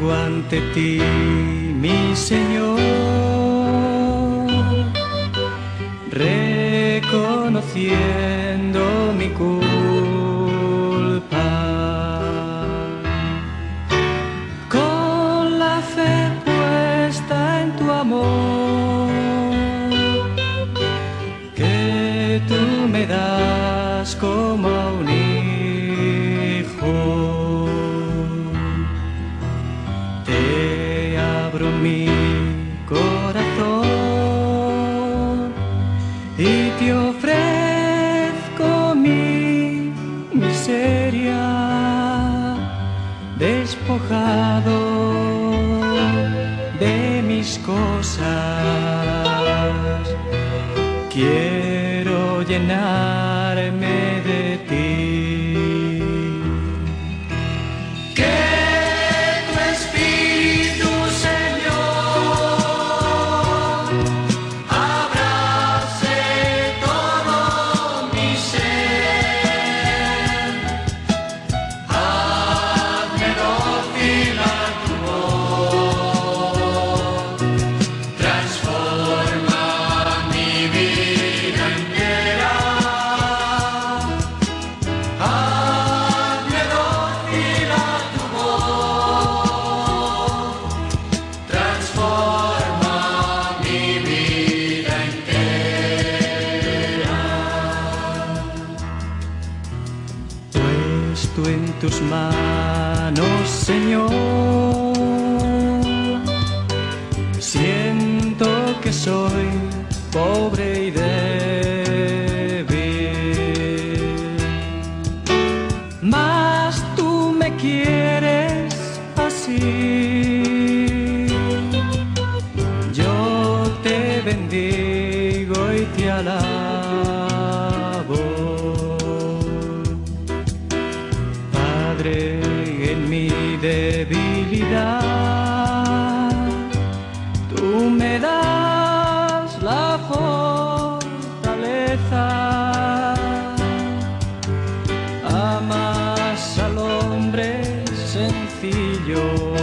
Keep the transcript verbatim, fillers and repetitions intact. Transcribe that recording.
ante ti, mi Señor, reconociendo mi culpa. Con la fe puesta en tu amor, que tú me das como a un hijo, te abro mi corazón y te ofrezco mi miseria, despojado de mis cosas. Quiero llenarme de ti. Puesto en tus manos, Señor, siento que soy pobre y débil, mas tú me quieres así. Yo te bendigo y te alabo, en mi debilidad. Tú me das la fortaleza, amas al hombre sencillo.